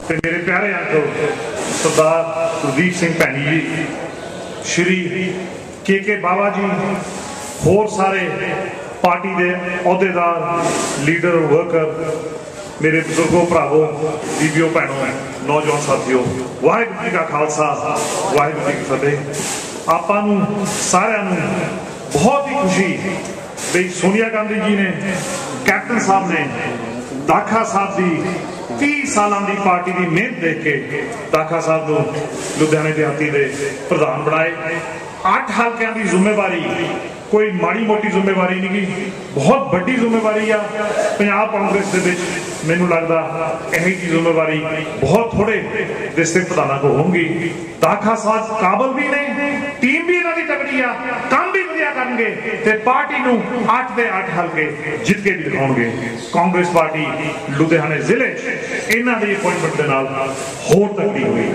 ਤੇ ਮੇਰੇ ਪਿਆਰੇ ਅੰਕਲ ਸਰਦਾਰ ਕੁਲਦੀਪ ਸਿੰਘ ਭੈਣੀ ਜੀ, श्री के बाबा जी, होर सारे पार्टी के अहुदेदार, लीडर, वर्कर, मेरे बुजुर्गों, भरावों, बीबियों, भैनों, नौजवान साथियों, वाहिगुरू जी का खालसा, वाहिगुरू जी की फतेह। आपां सारिਆਂ ਨੂੰ बहुत ही खुशी भी सोनिया गांधी जी ने, कैप्टन साहब ने दाखा साहब की 30 सालों की पार्टी की मेहनत देख के दाखा साहब को लुधियाने देहाती के प्रधान बनाए। 8 हल्कों की जिम्मेवारी कोई माड़ी मोटी जिम्मेवारी नहीं गी, बहुत बड़ी जिम्मेवारी आ। पंजाब कांग्रेस के विच मैनूं लगदा यही जी जिम्मेवारी बहुत थोड़े डिस्ट्रिक्ट प्रधानों को होगी। दाखा साहब काबल भी ने, टीम भी इन्हां दी तगड़ी आ, काम भी वधिया करनगे ते पार्टी नूं 8 दे 8 हल्के जित के भी दिखाउणगे। कांग्रेस पार्टी लुधियाने जिले इन्हां दी अपॉइंटमेंट दे नाल होर तगड़ी हुई।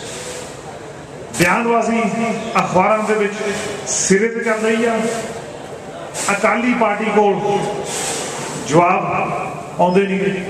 बयानबाजी अखबारों के सिरे ते चल रही है। अकाली पार्टी को जवाब आउंदे नहीं।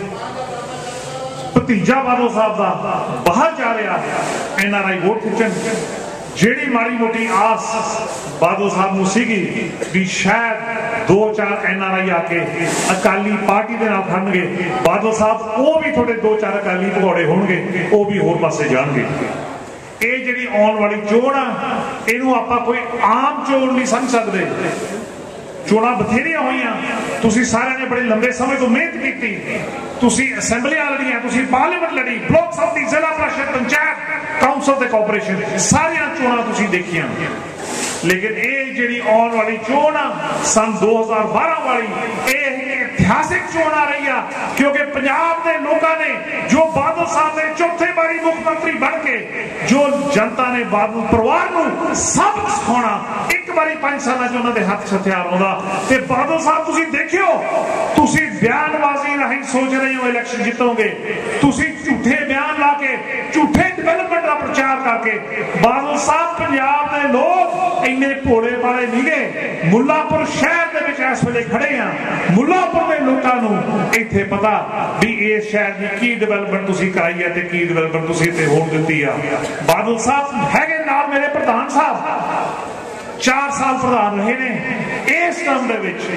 भतीजा बादल साहब का बाहर जा रहा NRI वोट खिंचन। जिहड़ी माड़ी मोटी आस बादल साहब नूं सीगी भी शायद 2-4 NRI आके अकाली पार्टी दे नाल खड़नगे, बादल साहब वो भी थोड़े 2-4 अकाली भगौड़े होणगे, वो भी होर पासे जाणगे। ये जिहड़ी आउण वाली चोण आ, इहनूं आपां कोई आम चोण नहीं समझ सकते। चोणां बथेरियां होईयां, तुसीं सारिआं ने बड़े लंबे समय तो मेहनत कीती, तुसीं असैंबलियां लड़ियां, तुसीं पार्लीमेंट लड़ी, ब्लॉक समिति, जिला परिषद, पंचायत, काउंसिल ते कॉरपोरेशन, सारियां चोणां तुसीं देखियां। लेकिन ये जिहड़ी आउण वाली चोण आ सन 2012 वाली, ये ऐतिहासिक चोण आ रही है, क्योंकि पंजाब के लोगों ने जो बादल साहब ने चौथे बारी मुख्यमंत्री बन के जो जनता ने बादल परिवार को सबक सिखाना, एक बारी 5 साल च उन्होंने हाथ हथियार आउंदा ते बादल साहब तुसीं देखियो, तुसीं बयानबाजी राहीं सोच रहे हो इलैक्शन जितोगे, तुसीं झूठे बयान ला के झूठे डिवेलपमेंट का प्रचार करके। बादल साहब पंजाब के लोग इन्ने भोले वाले नहीं गए। मुल्लापुर शहर के विच इस वेले खड़े हैं, मुल्लापुर के लोगों को इत्थे पता भी इस शहर की की डिवेलपमेंट तुसीं कराई है ते की डिवेलपमेंट तुसीं इत्थे होण दित्ती आ। बादल साहब हैगे नाल मेरे प्रधान साहब 4 साल प्रधान रहे ने। इस टर्म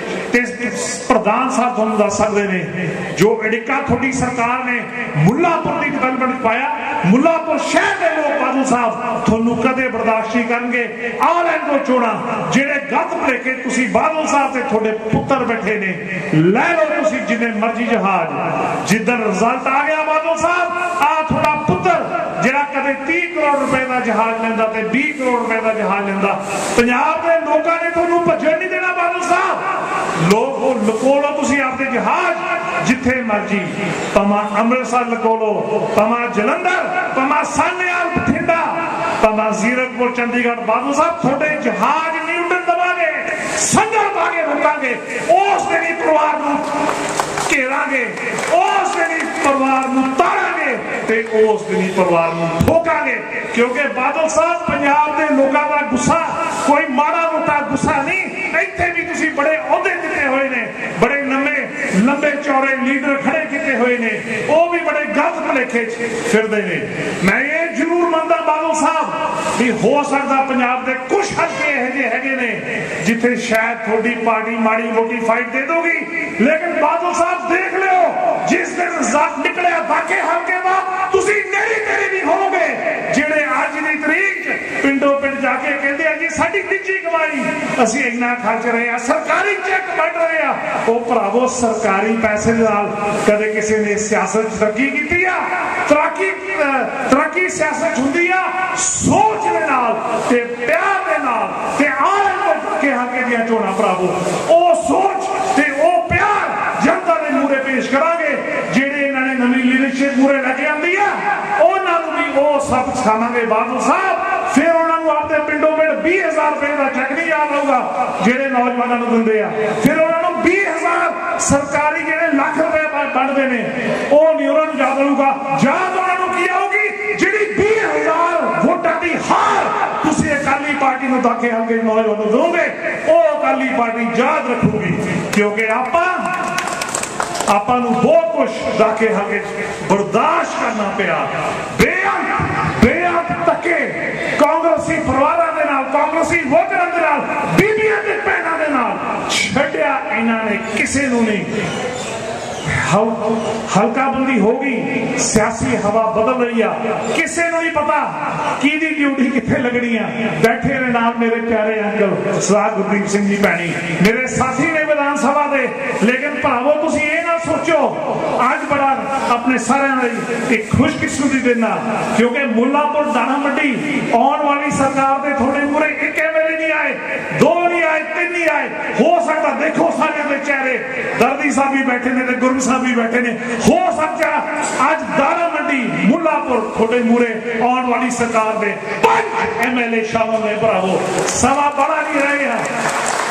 प्रधान साहब तुहानूं दस सकते हैं जो अड़िका थोड़ी सरकार ने मुल्लापुर की डिवेलपमेंट पाया, मुल्लापुर शहर के लोग बादल साहब तुहानूं कदे बर्दाश्त नहीं करेंगे। आ लैण दो चोणां, जिहड़े गत भलेखे तुसीं बादल साहब ते तुहाडे पुत्तर बैठे ने, लै लो तुसीं जिन्ने मर्जी जहाज। जिद्दन रिजल्ट आ गया बादल साहब, आ तुहाडा पुत्तर जिहड़ा कदे 30 करोड़ रुपए का जहाज लैंदा ते 20 करोड़ रुपए का जहाज लैंदा, पंजाब के लोगों ने तुहानूं भज्जण नहीं देना। बादल साहब लोग लुको लो तुसीं आपदे जहाज जिथे मर्जी, भावें अमृतसर लुको लो, भावें जलंधर, भावें सानेवाल, बठिंडा, भावें जीरकपुर, चंडीगढ़। बादल साहब थोड़े जहाज नहीं उड़न देवांगे, संगल पा के रोकांगे, उस दिन ही परिवार नूं घेरांगे, उस दिन ही परिवार नूं तारांगे ते उस दिन ही परिवार नूं ठोकांगे। क्योंकि बादल साहब पंजाब के लोगों का गुस्सा कोई माड़ा मोटा गुस्सा नहीं। इत्थे भी तुसीं बड़े अहुदे दिते हुए ने, बड़े लंबे चौड़े लीडर खड़े किए हुए ने, वो भी बड़े गलत भुलेखे फिरदे ने। मैं ये जरूर मानदा बादल साहब भी हो सकता पंजाब के कुछ हल्के इहो जिहे हैगे ने जिथे शायद थोड़ी पार्टी माड़ी मोटी फाइट दे दोगी, लेकिन बादल साहब देख लो जिस दिन रिजल्ट निकलिया बाकी हल्के का, तुसीं नेड़ी नेड़ी नहीं होवोगे जिहड़े अज दी तरीक पिंडों पिंड जाके कहते हैं जी साडी निजी कमाई असीं इन्ना खर्च रहे हैं, सरकारी चेक बन रहे हैं। वो भरावो सरकारी पैसे नाल कदे किसी ने सियासत तरक्की की आ? तरक्की सियासत हुंदी आ सोच दे नाल ते प्यार दे नाल ते आन के हल्के दियां चोणां भरावो। ओ सोच ते ओ प्यार जनता दे मूहरे पेश करांगे। जिहड़े इन्हां ने नवीं लीडरशिप मूहरे लैके आंदी आ उन्हां नूं भी ओ सब सिखावांगे बादल साहब। फिर उन्होंने आपके पिंडों में 20,000 रुपए का चेक नहीं याद होगा जेडे नौजवानों को दिंदे आ। फिर उन्होंने 20,000 सरकारी जेडे लाख रुपए बनते हैं वो नहीं उन्होंने याद होगा। याद उन्होंने की आऊगी जी 20,000 वोटां की हार तुसीं अकाली पार्टी को दाखे हल्के नौजवानों को दोगे, वो अकाली पार्टी याद रखूगी। क्योंकि आपां ਆਪਾਂ ਨੂੰ ਬਹੁਤ ਕੁਝ ਦਾਖੇ ਹਲਕੇ ਬਰਦਾਸ਼ਤ ਕਰਨਾ ਪਿਆ। ਬੇਅੰਤ ਧੱਕੇ ਕਾਂਗਰਸੀ ਪਰਿਵਾਰਾਂ ਦੇ ਨਾਲ, ਕਾਂਗਰਸੀ ਵੋਟਰਾਂ ਦੇ ਨਾਲ, ਬੀਬੀਆਂ ਦੇ ਭੈਣਾਂ ਦੇ ਨਾਲ ਛੱਡਿਆ ਇਹਨਾਂ ਨੇ ਕਿਸੇ ਨੂੰ ਨਹੀਂ। हल्काबंदी होगी, सियासी हवा बदल रही है, किसी को नहीं पता कि ड्यूटी कितने लगनी है। बैठे ने नाल मेरे प्यारे अंकल सरदार गुरदीप सिंह जी भैनी, मेरे साथी ने विधान सभा दे। लेकिन भावो तुसी ये ना सोचो अज बड़ा अपने सारे एक खुशकिस्मती दिन, क्योंकि मुल्लापुर दाना मंडी आने वाली सरकार के थोड़े पूरे एक MLA नहीं आए, 2 नहीं आए, 3 नहीं आए। हो सकता देखो सारे के चेहरे, दर्दी साहब भी बैठे ने, गुरु साहब भी बैठे ने। हो सकता आज दाना मंडी मुल्लापुर थोड़े मूरे आने वाली सरकार में 5 MLA शामिल ने। भरावो सवा बड़ा नहीं रहेगा।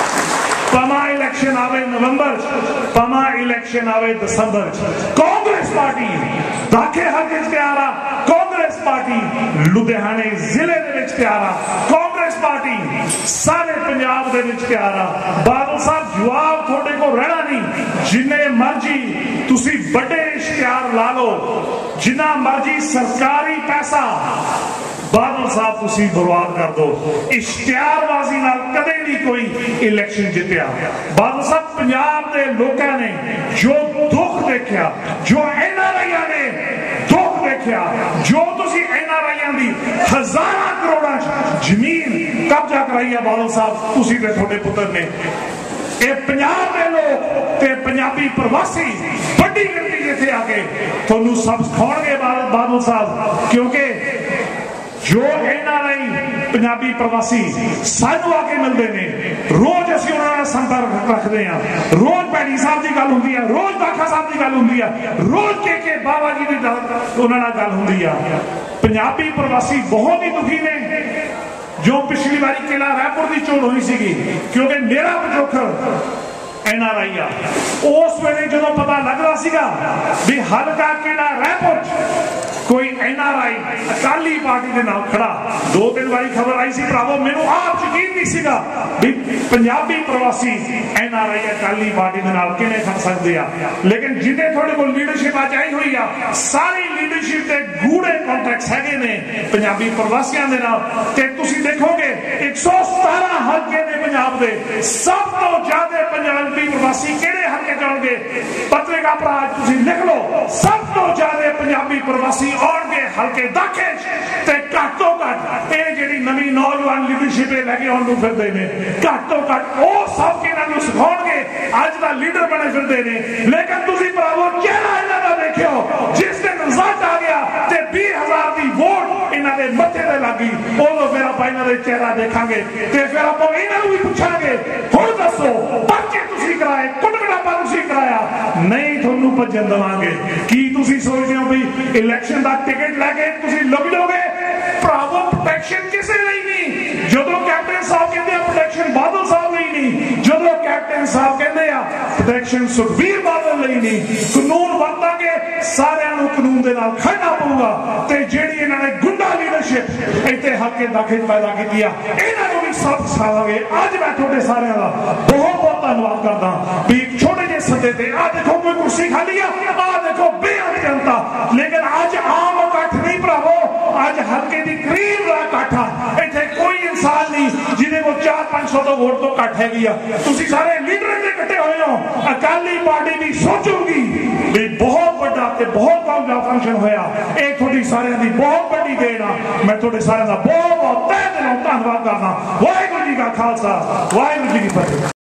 पमा इलेक्शन आवे नवंबर, पमा इलेक्शन आवे दिसंबर, कांग्रेस पार्टी दाखे हल्के तैयार आ, कांग्रेस पार्टी लुधियाने जिले दे विच तैयार आ, कांग्रेस पार्टी सारे पंजाब दे विच तैयार आ। बादल साहब जवाब थोड़े को रहना नहीं, जिन्ने मर्जी तुसी बड़े इश्तिहार ला लो, जिन्ना मर्जी सरकारी पैसा बादल साहब तुसी बर्बाद कर दो। इश्तिहारबाजी नाल कदे नहीं कोई इलेक्शन जितया। बादल साहब पंजाब के लोगों ने जो दुख देखा, जो NRI ने दुख देखा, जो तुसी NRI दी हजारां करोड़ां जमीन कब्जा कराई है बादल साहब तुसी ते थोड़े पुत्र ने। ये पंजाब के लोग ते पंजाबी प्रवासी बड़ी गिनती इत्थे आके तुहानू सब सिखाउणगे बादल साहब, क्योंकि जो NRI पंजाबी प्रवासी सानू आके मिलते हैं, रोज असीं उन्हां नाल संपर्क रखते हैं, रोज भैणी साहब की गल हुंदी है, रोज दाखा साहब की गल हुंदी है, रोज के बाबा जी की उन्हां नाल गल हुंदी है। पंजाबी प्रवासी बहुत ही दुखी ने। जो पिछली बारी किला रायपुर की चोण हुई सी, क्योंकि मेरा पजोखर NRI आ, उस वेले जो पता लग रहा सीगा भी हल्का किला रायपुर कोई NRI अकाली पार्टी के नाल खड़ा, 2-3 बारी खबर आई सी भरावो, मैनू आप यकीन नहीं सीगा भी पंजाबी प्रवासी NRI अकाली पार्टी के नाल किवें खड़ सकदे आ। लेकिन जिन्हें थोड़े को लीडरशिप अज आई हुई आ, सारी लीडरशिप के गूढ़े कॉन्टैक्ट्स हैगे ने पंजाबी प्रवासियों के नाल। ते तुसीं देखोगे 117 हल्के ने पंजाब दे, सब तो ज्यादा पंजाबी प्रवासी किहड़े हल्के जाणगे? पत्रिका भरा तुसीं लिख लो, सब तो ज्यादा पंजाबी प्रवासी आउणगे हल्के दाखे ते घट तो घट ये जिहड़ी नवीं नौजवान लीडरशिप लैके आउण नूं फिरदे ने, घट तो घट वो सब इन्हां नूं सिखाउणगे, अज दा लीडर बने फिरदे ने। लेकिन तुसीं भरावो चेहरा इन्हां दा देखियो, जिस दिन रिजल्ट आ गया ते 20,000 दी वोट इन्हां दे मत्थे ते लगी, उदों फिर आपां इन्हां दे चेहरा देखांगे ते फिर आपां इन्हां नूं भी पुछांगे, हुण दसो पर्चे तुसीं कराए, कुटकड़ापा तुसीं कराया, नहीं तुहानूं भज्जण देवांगे। की तुसीं सोचदे हो भी इलेक्शन का टिकट लैके तुसीं लुक जाओगे? भरावो प्रोटेक्शन किसी लिए नहीं। जदों कैप्टन साहब कहते प्रोटेक्शन बादल साहब लिए नहीं, जदों कैप्टन साहब कहते प्रोटेक्शन सुखबीर बादल लिए नहीं। कानून बनतांगे, सारिਆਂ ਨੂੰ कानून दे नाल खड़ना पऊगा ते जिहड़ी इन्हां ने गुंडा लीडरशिप इत्थे हल्के दाखे पैदा कीती आ, इन्हां नूं भी सब सिखावांगे। अज मैं तुहाडे सारिਆਂ दा बहुत बहुत धन्नवाद करदा भी एक छोटे ਜਿਹੇ सदे ते आ देखो कोई कुर्सी खाली आ, आ देखो बेअंत जनता। लेकिन अज आम इकट्ठ नहीं भरावो, अज हल्के दी करीब दा इकट्ठ आ। इत्थे कोई इंसान नहीं जिहदे को 400-500 तो वोट तो घट हैगी आ। तुसीं सारे लीडर दे इकट्ठे होए हो, अकाली पार्टी भी सोचूगी भी बहुत बड़ा ते बहुत कामयाब फंक्शन होया। ये थोड़ी सारिਆਂ दी बहुत बड़ी देन आ। मैं थोड़े सारिਆਂ दा बहुत बहुत तहे दिलों धन्नवाद करदा। वाहिगुरू जी का खालसा, वाहिगुरू जी की फतेह।